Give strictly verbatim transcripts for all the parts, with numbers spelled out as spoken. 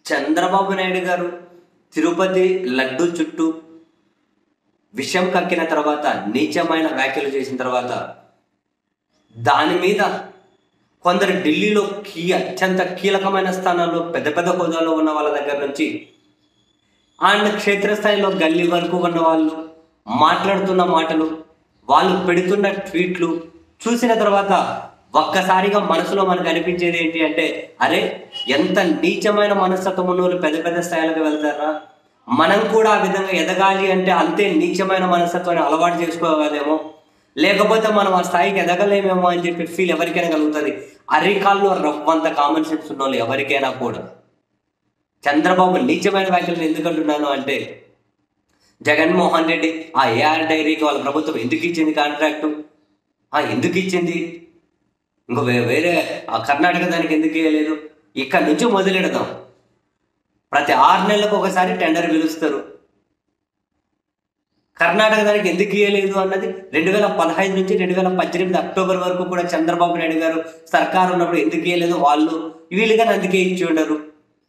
చంద్రబాబు నాయుడు గారు తిరుపతి లడ్డు చుట్టూ విషం కక్కిన తర్వాత నీచమైన వ్యాఖ్యలు చేసిన తర్వాత దాని మీద కొందరు ఢిల్లీలో కీ అత్యంత కీలకమైన స్థానాల్లో పెద్ద పెద్ద హోదాలో ఉన్న వాళ్ళ దగ్గర నుంచి అండ్ క్షేత్రస్థాయిలో గల్లీ వరకు ఉన్న వాళ్ళు మాట్లాడుతున్న మాటలు, వాళ్ళు పెడుతున్న ట్వీట్లు చూసిన తర్వాత ఒక్కసారిగా మనసులో మనకు అనిపించేది ఏంటి అంటే, అరే ఎంత నీచమైన మనస్తత్వం ఉన్న వాళ్ళు పెద్ద పెద్ద స్థాయిలకు వెళ్తారా, మనం కూడా ఆ విధంగా ఎదగాలి అంటే అంతే నీచమైన మనస్తత్వాన్ని అలవాటు చేసుకోగలేమో, లేకపోతే మనం ఆ స్థాయికి ఎదగలేమేమో అని చెప్పి ఫీల్ ఎవరికైనా కలుగుతుంది. అరికాల్లో రవ్వంత కామన్ సెన్స్ ఉన్న వాళ్ళు ఎవరికైనా కూడా. చంద్రబాబు నీచమైన వ్యాఖ్యలను ఎందుకు అంటున్నాను అంటే, జగన్మోహన్ రెడ్డి ఆ ఏఆర్ డైరీకి వాళ్ళ ప్రభుత్వం ఎందుకు ఇచ్చింది కాంట్రాక్టు, ఎందుకు ఇచ్చింది, ఇంకో వేరే ఆ కర్ణాటక దానికి ఎందుకు ఇవ్వలేదు, ఇక్కడ నుంచి మొదలెడదాం. ప్రతి ఆరు నెలలకు ఒకసారి టెండర్ పిలుస్తారు. కర్ణాటక దానికి ఎందుకు ఇవ్వలేదు అన్నది రెండు వేల పదహైదు నుంచి రెండు వేల పద్దెనిమిది అక్టోబర్ వరకు కూడా చంద్రబాబు నాయుడు గారు సర్కారు ఉన్నప్పుడు ఎందుకు ఇవ్వలేదు, వాళ్ళు వీళ్ళుగా అందుకే ఇచ్చి ఉండరు.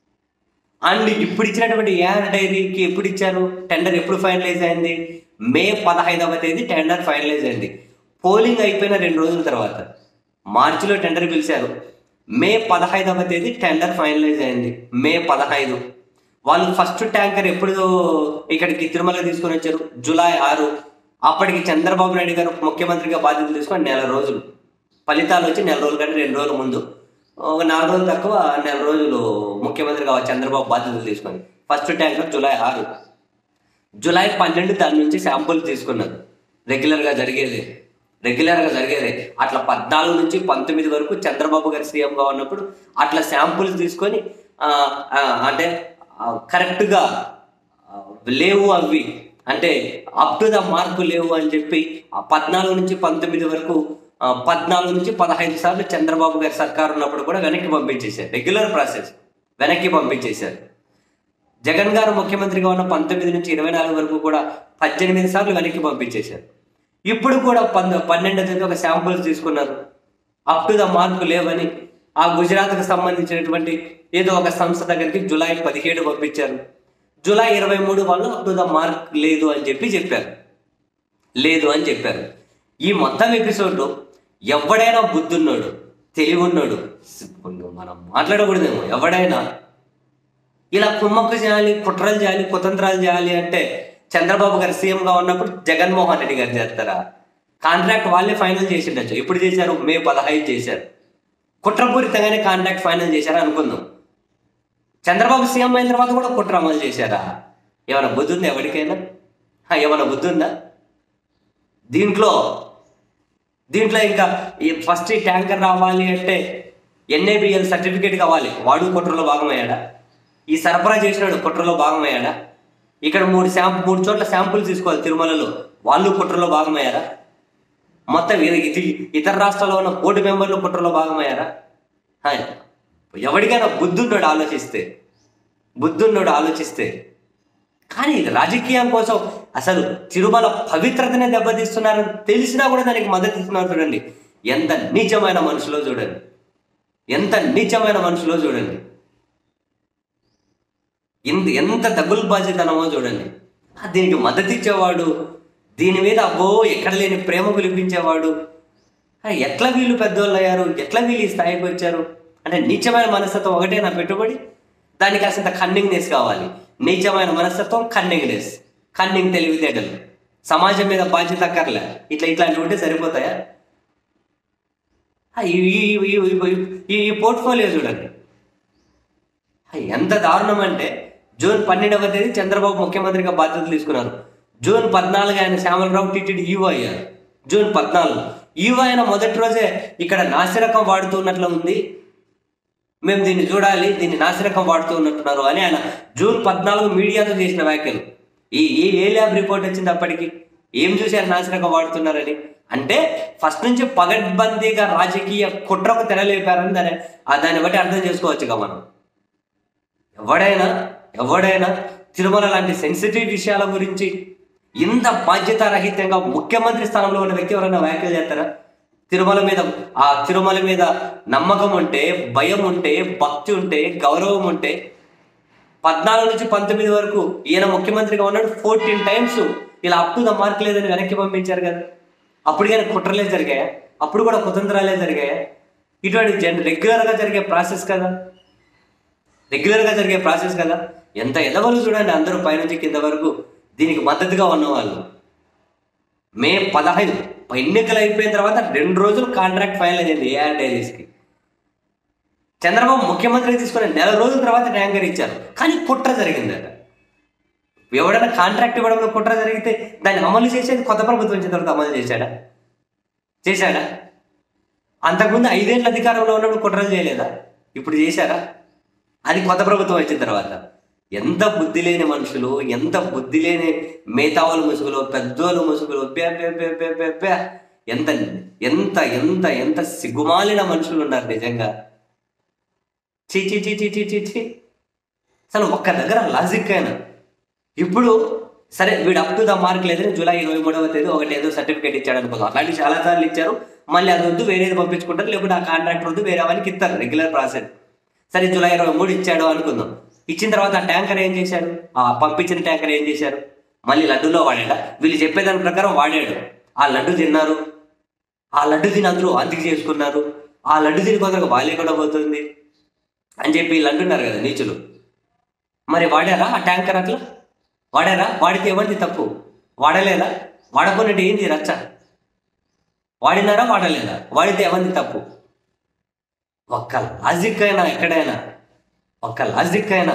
అండ్ ఇప్పుడు ఇచ్చినటువంటి ఏఆర్ డైరీకి ఎప్పుడు ఇచ్చారు, టెండర్ ఎప్పుడు ఫైనలైజ్ అయింది, మే పదహైదవ తేదీ టెండర్ ఫైనలైజ్ అయింది. పోలింగ్ అయిపోయిన రెండు రోజుల తర్వాత మార్చిలో టెండర్ పిలిచారు, మే పదహైదవ తేదీ టెండర్ ఫైనలైజ్ అయింది. మే పదహైదు వాళ్ళు ఫస్ట్ ట్యాంకర్ ఎప్పుడు ఇక్కడికి తిరుమల తీసుకొని వచ్చారు, జూలై ఆరు. అప్పటికి చంద్రబాబు నాయుడు గారు ముఖ్యమంత్రిగా బాధ్యతలు తీసుకొని నెల రోజులు, ఫలితాలు వచ్చి నెల రోజుల కంటే రెండు రోజుల ముందు, ఒక నాలుగు రోజులు తక్కువ నెల రోజులు ముఖ్యమంత్రిగా చంద్రబాబు బాధ్యతలు తీసుకొని ఫస్ట్ ట్యాంకర్ జూలై ఆరు. జూలై పన్నెండు దాని నుంచి శాంపుల్ తీసుకున్నారు. రెగ్యులర్గా జరిగేది రెగ్యులర్గా జరిగేది అట్లా పద్నాలుగు నుంచి పంతొమ్మిది వరకు చంద్రబాబు గారు సీఎంగా ఉన్నప్పుడు అట్లా శాంపుల్స్ తీసుకొని అంటే కరెక్ట్గా లేవు అవి, అంటే అప్ టు ద మార్కు లేవు అని చెప్పి పద్నాలుగు నుంచి పంతొమ్మిది వరకు పద్నాలుగు నుంచి పదహైదు సార్లు చంద్రబాబు గారి సర్కారు ఉన్నప్పుడు కూడా వెనక్కి పంపించేశారు. రెగ్యులర్ ప్రాసెస్ వెనక్కి పంపించేశారు. జగన్ గారు ముఖ్యమంత్రిగా ఉన్న పంతొమ్మిది నుంచి ఇరవై నాలుగు వరకు కూడా పద్దెనిమిది సార్లు వెనక్కి పంపించేశారు. ఇప్పుడు కూడా పంద పన్నెండు తేదీ ఒక శాంపుల్స్ తీసుకున్నారు, అప్ టు ద మార్కు లేవని ఆ గుజరాత్కు సంబంధించినటువంటి ఏదో ఒక సంస్థ దగ్గరికి జూలై పదిహేడు పంపించారు. జూలై ఇరవై మూడు వాళ్ళు అప్ టు ద మార్క్ లేదు అని చెప్పి చెప్పారు లేదు అని చెప్పారు. ఈ మొత్తం ఎపిసోడ్లో ఎవడైనా బుద్ధున్నాడు, తెలివి ఉన్నాడు, మనం మాట్లాడకూడదేమో, ఎవడైనా ఇలా కుమ్మక్కు చేయాలి, కుట్రలు చేయాలి, కుతంత్రాలు చేయాలి అంటే చంద్రబాబు గారు సీఎంగా ఉన్నప్పుడు జగన్మోహన్ రెడ్డి గారు చేస్తారా? కాంట్రాక్ట్ వాళ్ళే ఫైనల్ చేసిండొచ్చు. ఎప్పుడు చేశారు? మే పదహైదు చేశారు. కుట్రపూరితంగానే కాంట్రాక్ట్ ఫైనల్ చేశారా అనుకుందాం. చంద్రబాబు సీఎం అయిన తర్వాత కూడా కుట్ర అమలు చేశారా? ఏమైనా బుద్ధి ఉందా ఎవరికైనా? ఏమైనా బుద్ధి ఉందా దీంట్లో? దీంట్లో ఇంకా ఫస్ట్ ఈ ట్యాంకర్ రావాలి అంటే ఎన్ఏబిఎల్ సర్టిఫికేట్ కావాలి, వాడు కుట్రలో భాగమయ్యాడా? ఈ సరఫరా చేసినాడు కుట్రలో భాగమయ్యాడా? ఇక్కడ మూడు శాంపు మూడు చోట్ల శాంపుల్స్ తీసుకోవాలి తిరుమలలో, వాళ్ళు కుట్రలో భాగమయ్యారా? మొత్తం ఇది ఇతర రాష్ట్రాల్లో ఉన్న బోర్డు మెంబర్లు కుట్రలో భాగమయ్యారా? ఎవరికైనా బుద్ధున్నాడు ఆలోచిస్తే, బుద్ధున్నాడు ఆలోచిస్తే. కానీ రాజకీయం కోసం అసలు తిరుమల పవిత్రతనే దెబ్బతీస్తున్నారని తెలిసినా కూడా దానికి మద్దతు ఇస్తున్నారు. చూడండి ఎంత నీచమైన మనుషులో చూడండి, ఎంత నీచమైన మనుషులో చూడండి, ఎంత ఎంత దగులుబాజీతనమో చూడండి. దీనికి మద్దతు ఇచ్చేవాడు, దీని మీద అబ్బో ఎక్కడ లేని ప్రేమ పిలిపించేవాడు, ఎట్లా వీళ్ళు పెద్దోళ్ళు అయ్యారు, ఎట్లా వీళ్ళు ఈ స్థాయికి వచ్చారు అంటే నీచమైన మనస్తత్వం ఒకటే నా పెట్టుబడి. దానికి అసలు కన్నింగ్నెస్ కావాలి. నీచమైన మనస్తత్వం, కన్నింగ్నెస్, కన్నింగ్ తెలివితేటలు, సమాజం మీద బాధ్యత అక్కర్లే, ఇట్లా ఇట్లాంటివి ఉంటే సరిపోతాయా? ఈ పోర్ట్ఫోలియో చూడండి ఎంత దారుణం అంటే, జూన్ పన్నెండవ తేదీ చంద్రబాబు ముఖ్యమంత్రిగా బాధ్యతలు తీసుకున్నారు. జూన్ పద్నాలుగు ఆయన శ్యామలరావు టీటీడీ ఈవో అయ్యారు. జూన్ పద్నాలుగు ఈవో అయిన మొదటి రోజే ఇక్కడ నాసిరకం వాడుతున్నట్లు ఉంది, మేము దీన్ని చూడాలి, దీన్ని నాసిరకం వాడుతూ ఉన్నట్టున్నారు అని ఆయన జూన్ పద్నాలుగు మీడియాతో చేసిన వ్యాఖ్యలు. ఈ ఏ ల్యాబ్ రిపోర్ట్ వచ్చింది అప్పటికి, ఏం చూశారు నాసిరకం వాడుతున్నారని అంటే ఫస్ట్ నుంచి పగడ్బందీగా రాజకీయ కుట్రకు తెరలేపారని దాన్ని దాన్ని బట్టి అర్థం చేసుకోవచ్చుగా మనం. ఎవడైనా ఎవడైనా తిరుమల లాంటి సెన్సిటివ్ విషయాల గురించి ఇంత బాధ్యతారహితంగా ముఖ్యమంత్రి స్థానంలో ఉన్న వ్యక్తి ఎవరైనా వ్యాఖ్యలు చేస్తారా? తిరుమల మీద ఆ తిరుమల మీద నమ్మకం ఉంటే, భయం ఉంటే, భక్తి ఉంటే, గౌరవం ఉంటే పద్నాలుగు నుంచి పంతొమ్మిది వరకు ఈయన ముఖ్యమంత్రిగా ఉన్నాడు. ఫోర్టీన్ టైమ్స్ ఇలా అప్ టు ద మార్క్ లేదని వెనక్కి పంపించారు కదా. అప్పుడు కానీ కుట్రలే జరిగాయా? అప్పుడు కూడా కుతంత్రాలే జరిగాయా? ఇటువంటి జన్ రెగ్యులర్గా జరిగే ప్రాసెస్ కదా, రెగ్యులర్గా జరిగే ప్రాసెస్ కదా. ఎంత ఎదవలు చూడండి, అందరూ పైనుంచి కింద వరకు దీనికి మద్దతుగా ఉన్నవాళ్ళు. మే పదహైదు ఎన్నికలు అయిపోయిన తర్వాత రెండు రోజులు కాంట్రాక్ట్ ఫైనల్ అయింది ఏఆర్ డైరీస్కి. చంద్రబాబు ముఖ్యమంత్రికి తీసుకునే నెల రోజుల తర్వాత ట్యాంకర్ ఇచ్చారు, కానీ కుట్ర జరిగిందట. ఎవడైనా కాంట్రాక్ట్ ఇవ్వడంలో కుట్ర జరిగితే దాన్ని అమలు చేసేది కొత్త ప్రభుత్వం వచ్చిన తర్వాత అమలు చేశాడా? చేశాడా? అంతకుముందు ఐదేళ్ళ అధికారంలో ఉన్నప్పుడు కుట్రలు చేయలేదా? ఇప్పుడు చేశారా? అది కొత్త ప్రభుత్వం వచ్చిన తర్వాత. ఎంత బుద్ధి లేని మనుషులు, ఎంత బుద్ధి లేని మేతావుల ముసుగులు, పెద్దోళ్ళ ముసుగులు, ఎంత ఎంత ఎంత ఎంత సిగ్గుమాలిన మనుషులు ఉన్నారు నిజంగా. చీ చీ చీ చీ చీ చీ చీ అసలు ఒక్క దగ్గర లాజిక్ అయినా. ఇప్పుడు సరే వీడు అప్ టు ద మార్క్ లేదని జూలై ఇరవై మూడవ తేదీ ఒకటి ఏదో సర్టిఫికేట్ ఇచ్చాడు అనుకుందాం. అట్లాంటివి చాలా సార్లు ఇచ్చారు, మళ్ళీ అది వద్దు వేరేది పంపించుకుంటారు, లేకపోతే ఆ కాంట్రాక్టర్ వద్దు వేరే వాళ్ళకి ఇస్తారు, రెగ్యులర్ ప్రాసెస్. సరే జూలై ఇరవై మూడు ఇచ్చాడు అనుకుందాం. ఇచ్చిన తర్వాత ఆ ట్యాంకర్ ఏం చేశాడు? ఆ పంపించిన ట్యాంకర్ ఏం చేశారు? మళ్ళీ లడ్డూలో వాడాడా? వీళ్ళు చెప్పేదాని ప్రకారం వాడాడు. ఆ లడ్డు తిన్నారు, ఆ లడ్డు తిని అందరూ వాంతికి చేసుకున్నారు, ఆ లడ్డు తిని కొందరికి బాల్య కూడా పోతుంది అని చెప్పి వీళ్ళు అంటున్నారు కదా నీచులు. మరి వాడారా ఆ ట్యాంకర్? అట్లా వాడారా? వాడితే ఎవరిది తప్పు? వాడలేదా? వాడకున్నట్టు ఏంది రచ్చ? వాడినారా? వాడలేదా? వాడితే ఎవరిది తప్పు? ఒక్క లాజిక్ అయినా ఎక్కడైనా, ఒక్క లాజిక్ అయినా.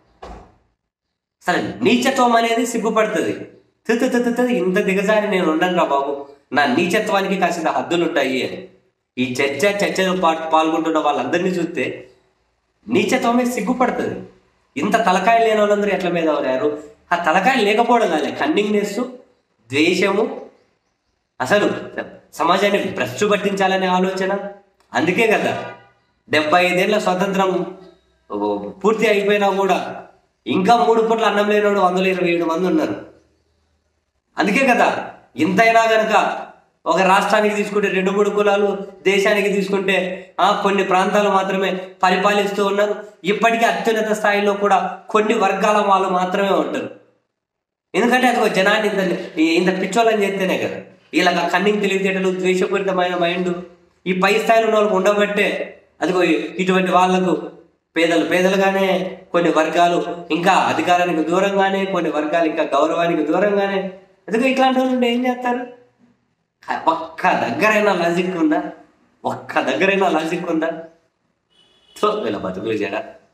సరే నీచత్వం అనేది సిగ్గుపడుతుంది. తిత్తుతుంది ఇంత దిగజారి నేను ఉండను రా బాబు, నా నీచత్వానికి కాసిన హద్దులు ఉంటాయి అని. ఈ చర్చ చర్చలో పా పాల్గొంటున్న వాళ్ళందరినీ చూస్తే నీచత్వమే సిగ్గుపడుతుంది. ఇంత తలకాయ లేని వాళ్ళందరూ ఎట్ల మీద అయ్యారు? ఆ తలకాయ లేకపోవడం కాదు, కన్నింగ్నెస్, ద్వేషము, అసలు సమాజాన్ని భ్రష్టు పట్టించాలనే ఆలోచన. అందుకే కదా డెబ్బై ఐదేళ్ల స్వతంత్రం పూర్తి అయిపోయినా కూడా ఇంకా మూడు పూట్ల అన్నం లేనివాడు వందల ఇరవై ఏడు మంది ఉన్నారు. అందుకే కదా ఇంతైనా కనుక ఒక రాష్ట్రానికి తీసుకుంటే రెండు మూడు కులాలు, దేశానికి తీసుకుంటే ఆ కొన్ని ప్రాంతాలు మాత్రమే పరిపాలిస్తూ ఉన్నారు. ఇప్పటికీ అత్యున్నత స్థాయిలో కూడా కొన్ని వర్గాల వాళ్ళు మాత్రమే ఉంటారు. ఎందుకంటే అది ఒక జనాన్ని ఇంత ఇంత పిచ్చోళ్ళని చేస్తేనే కదా. ఇలాగ కన్నింగ్ తెలివితేటలు, ద్వేషపూరితమైన మైండ్ ఈ పై స్థాయిలో ఉన్న వాళ్ళకు ఉండబట్టే అదిగో ఇటువంటి వాళ్లకు పేదలు పేదలుగానే, కొన్ని వర్గాలు ఇంకా అధికారానికి దూరంగానే, కొన్ని వర్గాలు ఇంకా గౌరవానికి దూరంగానే. అదిగో ఇట్లాంటి వాళ్ళు ఏం చేస్తారు? ఒక్క దగ్గరైనా లాజిక్ ఉందా? ఒక్క దగ్గరైనా లాజిక్ ఉందా? సో వీళ్ళ బతుకులు చేయడా